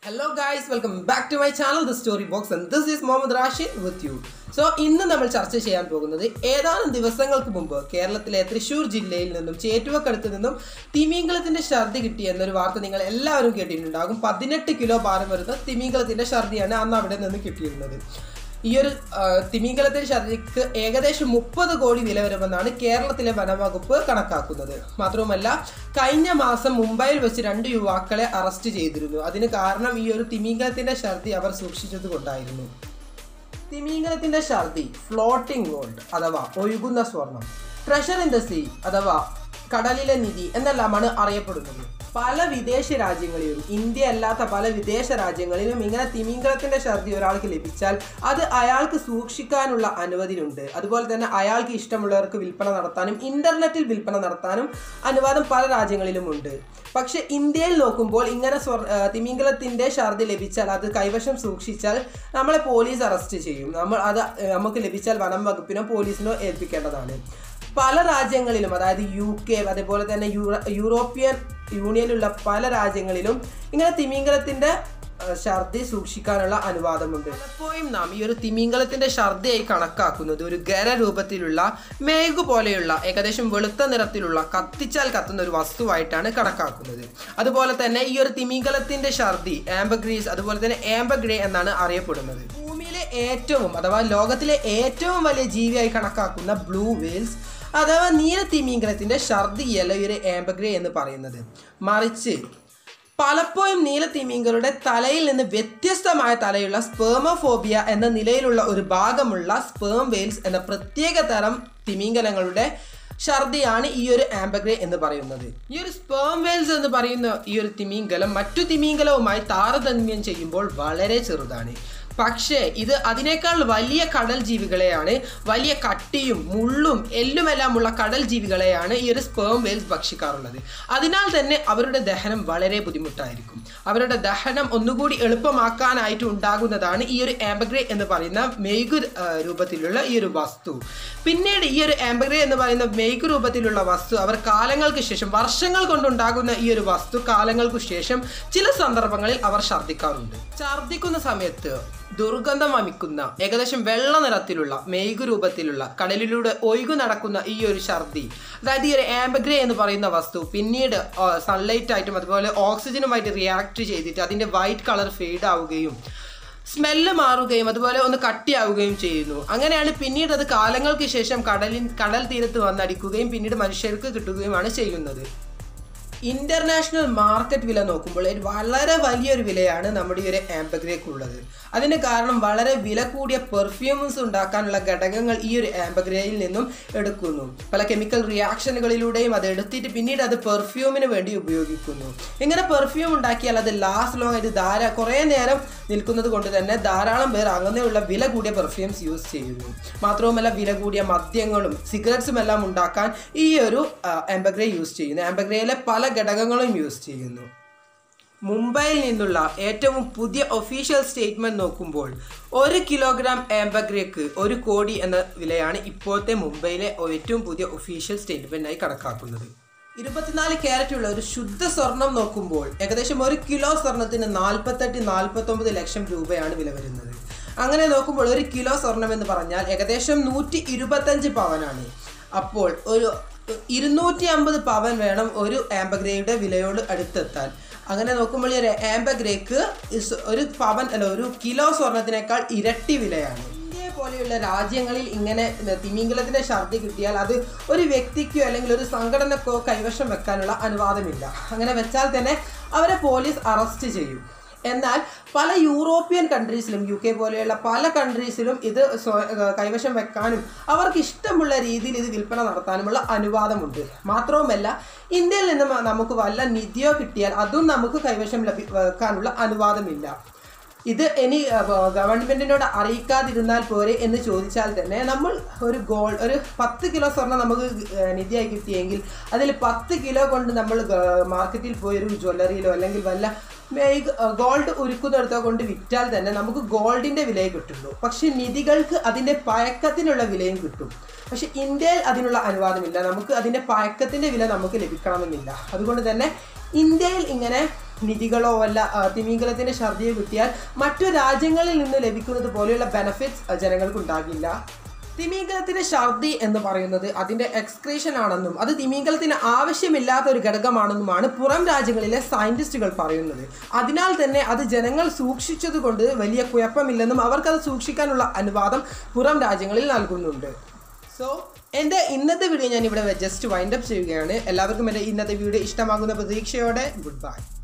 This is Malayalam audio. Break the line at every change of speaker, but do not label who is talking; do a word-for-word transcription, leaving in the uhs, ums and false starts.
Hello guys, welcome back to my channel, The Story Box, and this is Mohammed Rashid with you. So, ഇന്ന് നമ്മൾ ചർച്ച ചെയ്യാൻ പോകുന്നത് ഏതാനും ദിവസങ്ങൾക്ക് മുമ്പ് കേരളത്തിലെ തൃശ്ശൂർ ജില്ലയിൽ നിന്നും ചേറ്റുവക്കടുത്ത് നിന്നും തിമിംഗലത്തിന്റെ ഛർദി കിട്ടി എന്നൊരു വാർത്ത നിങ്ങൾ എല്ലാവരും കേട്ടിട്ടുണ്ടാകും. പതിനെട്ട് കിലോ ഭാരം വരുന്ന തിമിംഗലത്തിന്റെ ഛർദിയാണ് അന്ന് അവിടെ നിന്ന് കിട്ടിയിരുന്നത്. ഈ ഒരു തിമിംഗലത്തിന്റെ ഛർദിക്ക് ഏകദേശം മുപ്പത് കോടി വില വരുമെന്നാണ് കേരളത്തിലെ വനംവകുപ്പ് കണക്കാക്കുന്നത്. മാത്രവുമല്ല, കഴിഞ്ഞ മാസം മുംബൈയിൽ വെച്ച് രണ്ട് യുവാക്കളെ അറസ്റ്റ് ചെയ്തിരുന്നു. അതിന് കാരണം ഈ ഒരു തിമിംഗലത്തിന്റെ ഛർദി അവർ സൂക്ഷിച്ചത് കൊണ്ടായിരുന്നു. തിമിംഗലത്തിന്റെ ഛർദി ഫ്ലോട്ടിംഗ് ഗോൾഡ് അഥവാ ഒഴുകുന്ന സ്വർണം, ട്രഷർ ഇൻ ദ സീ അഥവാ കടലിലെ നിധി എന്നെല്ലാമാണ് അറിയപ്പെടുന്നത്. പല വിദേശ രാജ്യങ്ങളിലും ഇന്ത്യ അല്ലാത്ത പല വിദേശ രാജ്യങ്ങളിലും ഇങ്ങനെ തിമിംഗലത്തിന്റെ ഛർദി ഒരാൾക്ക് ലഭിച്ചാൽ അത് അയാൾക്ക് സൂക്ഷിക്കാനുള്ള അനുമതിയുണ്ട്. അതുപോലെ തന്നെ അയാൾക്ക് ഇഷ്ടമുള്ളവർക്ക് വിൽപ്പന നടത്താനും ഇന്റർനെറ്റിൽ വിൽപ്പന നടത്താനും അനുവാദം പല രാജ്യങ്ങളിലും ഉണ്ട്. പക്ഷെ ഇന്ത്യയിൽ നോക്കുമ്പോൾ ഇങ്ങനെ സ്വർ തിമിംഗലത്തിന്റെ ഛർദി ലഭിച്ചാൽ അത് കൈവശം സൂക്ഷിച്ചാൽ നമ്മളെ പോലീസ് അറസ്റ്റ് ചെയ്യും. നമ്മൾ അത് നമുക്ക് ലഭിച്ചാൽ വനം വകുപ്പിനോ പോലീസിനോ ഏൽപ്പിക്കേണ്ടതാണ്. പല രാജ്യങ്ങളിലും, അതായത് യു കെ അതേപോലെ തന്നെ യൂറോപ്യൻ യൂണിയനിലുള്ള പല രാജ്യങ്ങളിലും ഇങ്ങനെ തിമിംഗലത്തിന്റെ ഛർദി സൂക്ഷിക്കാനുള്ള അനുവാദമുണ്ട്. പലപ്പോഴും നാം ഈ ഒരു തിമിംഗലത്തിന്റെ ഛർദിയായി കണക്കാക്കുന്നത് ഒരു ഖരരൂപത്തിലുള്ള മേഘു പോലെയുള്ള ഏകദേശം വെളുത്ത നിറത്തിലുള്ള കത്തിച്ചാൽ കത്തുന്ന ഒരു വസ്തുവായിട്ടാണ് കണക്കാക്കുന്നത്. അതുപോലെ തന്നെ ഈ ഒരു തിമിംഗലത്തിന്റെ ഛർദി ആംബർഗ്രീസ് അതുപോലെ തന്നെ ആംബർഗ്രേ എന്നാണ് അറിയപ്പെടുന്നത്. ഭൂമിയിലെ ഏറ്റവും അഥവാ ലോകത്തിലെ ഏറ്റവും വലിയ ജീവിയായി കണക്കാക്കുന്ന ബ്ലൂ വെയിൽസ് അഥവാ നീല തിമിംഗലത്തിന്റെ ഛർദിയല്ല ഈ ഒരു ആംബർഗ്രേ എന്ന് പറയുന്നത്. മറിച്ച് പലപ്പോഴും നീല തിമിംഗലയുടെ തലയിൽ നിന്ന് വ്യത്യസ്തമായ തലയുള്ള സ്പെർമോഫോബിയ എന്ന നിലയിലുള്ള ഒരു ഭാഗമുള്ള സ്പെർം വെയിൽസ് എന്ന പ്രത്യേക തരം തിമിംഗലങ്ങളുടെ ഛർദിയാണ് ഈ ഒരു ആംബർഗ്രേ എന്ന് പറയുന്നത്. ഈ ഒരു സ്പെർം വെയിൽസ് എന്ന് പറയുന്ന ഈ ഒരു തിമിംഗലം മറ്റു തിമിംഗലവുമായി താരതമ്യം ചെയ്യുമ്പോൾ വളരെ ചെറുതാണ്. പക്ഷേ ഇത് അതിനേക്കാൾ വലിയ കടൽ ജീവികളെയാണ്, വലിയ കട്ടിയും മുള്ളും എല്ലുമെല്ലാമുള്ള കടൽ ജീവികളെയാണ് ഈ ഒരു സ്പെർം വെയിൽസ് ഭക്ഷിക്കാറുള്ളത്. അതിനാൽ തന്നെ അവരുടെ ദഹനം വളരെ ബുദ്ധിമുട്ടായിരിക്കും. അവരുടെ ദഹനം ഒന്നുകൂടി എളുപ്പമാക്കാനായിട്ട് ഉണ്ടാകുന്നതാണ് ഈ ഒരു ആംബർഗ്രേ എന്ന് പറയുന്ന മെഴുകു രൂപത്തിലുള്ള ഈ ഒരു വസ്തു. പിന്നീട് ഈ ഒരു ആംബർഗ്രേ എന്ന് പറയുന്ന മെഴുകു രൂപത്തിലുള്ള വസ്തു അവർ കാലങ്ങൾക്ക് ശേഷം, വർഷങ്ങൾ കൊണ്ടുണ്ടാകുന്ന ഈ ഒരു വസ്തു കാലങ്ങൾക്ക് ശേഷം ചില സന്ദർഭങ്ങളിൽ അവർ ഛർദ്ദിക്കാറുണ്ട്. ഛർദ്ദിക്കുന്ന സമയത്ത് ദുർഗന്ധം വമിക്കുന്ന ഏകദേശം വെള്ള നിറത്തിലുള്ള മെഴുകു രൂപത്തിലുള്ള കടലിലൂടെ ഒഴുകു നടക്കുന്ന ഈ ഒരു ഛർദി, അതായത് ഈ ഒരു ആംബർഗ്രേ എന്ന് പറയുന്ന വസ്തു പിന്നീട് സൺലൈറ്റ് ആയിട്ടും അതുപോലെ ഓക്സിജനുമായിട്ട് റിയാക്ട് ചെയ്തിട്ട് അതിൻ്റെ വൈറ്റ് കളർ ഫെയ്ഡ് ആവുകയും സ്മെല്ല് മാറുകയും അതുപോലെ ഒന്ന് കട്ടിയാവുകയും ചെയ്യുന്നു. അങ്ങനെയാണ് പിന്നീട് അത് കാലങ്ങൾക്ക് ശേഷം കടലിൻ കടൽ തീരത്ത് വന്നടിക്കുകയും പിന്നീട് മനുഷ്യർക്ക് കിട്ടുകയുമാണ് ചെയ്യുന്നത്. ഇന്റർനാഷണൽ മാർക്കറ്റ് വില നോക്കുമ്പോൾ വളരെ വലിയൊരു വിലയാണ് നമ്മുടെ ഈ ഒരു ആംബർഗ്രേക്കുള്ളത്. അതിന് കാരണം വളരെ വില കൂടിയ പെർഫ്യൂംസ് ഉണ്ടാക്കാനുള്ള ഘടകങ്ങൾ ഈ ഒരു ആംബർഗ്രേയിൽ നിന്നും എടുക്കുന്നു. പല കെമിക്കൽ റിയാക്ഷനുകളിലൂടെയും അത് എടുത്തിട്ട് പിന്നീട് അത് പെർഫ്യൂമിന് വേണ്ടി ഉപയോഗിക്കുന്നു. ഇങ്ങനെ പെർഫ്യൂം ഉണ്ടാക്കിയാൽ അത് ലാസ്റ്റ് ലോങ് ആയിട്ട് ധാരാ കുറേ നേരം നിൽക്കുന്നത് കൊണ്ട് തന്നെ ധാരാളം പേർ അങ്ങനെയുള്ള വില കൂടിയ പെർഫ്യൂംസ് യൂസ് ചെയ്യുന്നു. മാത്രവുമല്ല, വില കൂടിയ മദ്യങ്ങളും സിഗരറ്റ്സും എല്ലാം ഉണ്ടാക്കാൻ ഈ ഒരു ആംബർഗ്രേ യൂസ് ചെയ്യുന്നു. ആംബർഗ്രേയിലെ പല ഘടകങ്ങളും യൂസ് ചെയ്യുന്നു. മുംബൈയിൽ നിന്നുള്ള ഏറ്റവും പുതിയ ഒഫീഷ്യൽ സ്റ്റേറ്റ്മെന്റ് നോക്കുമ്പോൾ ഒരു കിലോഗ്രാം ആംബർഗ്രേക്ക് ഒരു കോടി എന്ന വിലയാണ് ഇപ്പോഴത്തെ മുംബൈയിലെ ഏറ്റവും പുതിയ ഒഫീഷ്യൽ സ്റ്റേറ്റ്മെന്റായി കണക്കാക്കുന്നത്. ഇരുപത്തിനാല് ക്യാരറ്റ് ഉള്ള ഒരു ശുദ്ധ സ്വർണം നോക്കുമ്പോൾ ഏകദേശം ഒരു കിലോ സ്വർണത്തിന് നാൽപ്പത്തെട്ട് നാൽപ്പത്തൊമ്പത് ലക്ഷം രൂപയാണ് വില വരുന്നത്. അങ്ങനെ നോക്കുമ്പോൾ ഒരു കിലോ സ്വർണം എന്ന് പറഞ്ഞാൽ ഏകദേശം നൂറ്റി ഇരുപത്തഞ്ച് പവനാണ്. അപ്പോൾ ഒരു ഇരുന്നൂറ്റി അമ്പത് പവൻ വേണം ഒരു ആംബർഗ്രേയുടെ വിലയോട് അടുത്തെത്താൻ. അങ്ങനെ നോക്കുമ്പോൾ ഒരു ആംബർഗ്രേക്ക് ഒരു പവൻ അല്ല ഒരു കിലോ സ്വർണത്തിനേക്കാൾ ഇരട്ടി വിലയാണ്. ഇന്ത്യയെ പോലെയുള്ള രാജ്യങ്ങളിൽ ഇങ്ങനെ തിമിംഗലത്തിന്റെ ഛർദി കിട്ടിയാൽ അത് ഒരു വ്യക്തിക്കോ അല്ലെങ്കിൽ ഒരു സംഘടനക്കോ കൈവശം വെക്കാനുള്ള അനുവാദമില്ല. അങ്ങനെ വെച്ചാൽ തന്നെ അവരെ പോലീസ് അറസ്റ്റ് ചെയ്യും. എന്നാൽ പല യൂറോപ്യൻ കൺട്രീസിലും യു കെ പോലെയുള്ള പല കൺട്രീസിലും ഇത് കൈവശം വെക്കാനും അവർക്ക് ഇഷ്ടമുള്ള രീതിയിൽ ഇത് വിൽപ്പന നടത്താനുമുള്ള അനുവാദമുണ്ട്. മാത്രവുമല്ല, ഇന്ത്യയിൽ നിന്ന് നമുക്ക് വല്ല നിധിയോ കിട്ടിയാൽ അതും നമുക്ക് കൈവശം ലഭി വെക്കാനുള്ള അനുവാദമില്ല. ഇത് ഇനി ഗവൺമെന്റിനോട് അറിയിക്കാതിരുന്നാൽ പോരെ എന്ന് ചോദിച്ചാൽ തന്നെ നമ്മൾ ഒരു ഗോൾഡ് ഒരു പത്ത് കിലോ സ്വർണ്ണം നമുക്ക് നിധിയായി കിട്ടിയെങ്കിൽ അതിൽ പത്ത് കിലോ കൊണ്ട് നമ്മൾ മാർക്കറ്റിൽ പോയി ഒരു ജ്വല്ലറിയിലോ അല്ലെങ്കിൽ വല്ല ഗോൾഡ് ഉരുക്കുന്നിടത്തോ കൊണ്ട് വിറ്റാൽ തന്നെ നമുക്ക് ഗോൾഡിന്റെ വിലയെ കിട്ടുള്ളൂ. പക്ഷെ നിധികൾക്ക് അതിന്റെ പഴക്കത്തിനുള്ള വിലയും കിട്ടും. പക്ഷെ ഇന്ത്യയിൽ അതിനുള്ള അനുവാദമില്ല. നമുക്ക് അതിന്റെ പഴക്കത്തിന്റെ വില നമുക്ക് ലഭിക്കണമെന്നില്ല. അതുകൊണ്ട് തന്നെ ഇന്ത്യയിൽ ഇങ്ങനെ നിധികളോ അല്ല തിമിംഗലത്തിൻ്റെ ഛർദിയോ കിട്ടിയാൽ മറ്റു രാജ്യങ്ങളിൽ നിന്ന് ലഭിക്കുന്നത് പോലെയുള്ള ബെനഫിറ്റ്സ് ജനങ്ങൾക്ക് ഉണ്ടാകില്ല. തിമിംഗലത്തിൻ്റെ ഛർദി എന്ന് പറയുന്നത് അതിൻ്റെ എക്സ്ക്രീഷൻ ആണെന്നും അത് തിമിംഗലത്തിന് ആവശ്യമില്ലാത്ത ഒരു ഘടകമാണെന്നുമാണ് പുറം രാജ്യങ്ങളിലെ സയൻറ്റിസ്റ്റുകൾ പറയുന്നത്. അതിനാൽ തന്നെ അത് ജനങ്ങൾ സൂക്ഷിച്ചതുകൊണ്ട് വലിയ കുഴപ്പമില്ലെന്നും അവർക്കത് സൂക്ഷിക്കാനുള്ള അനുവാദം പുറം രാജ്യങ്ങളിൽ നൽകുന്നുണ്ട്. സോ എൻ്റെ ഇന്നത്തെ വീഡിയോ ഞാൻ ഇവിടെ ജസ്റ്റ് വൈൻഡപ്പ് ചെയ്യുകയാണ്. എല്ലാവർക്കും എൻ്റെ ഇന്നത്തെ വീഡിയോ ഇഷ്ടമാകുന്ന പ്രതീക്ഷയോടെ ഗുഡ് ബൈ.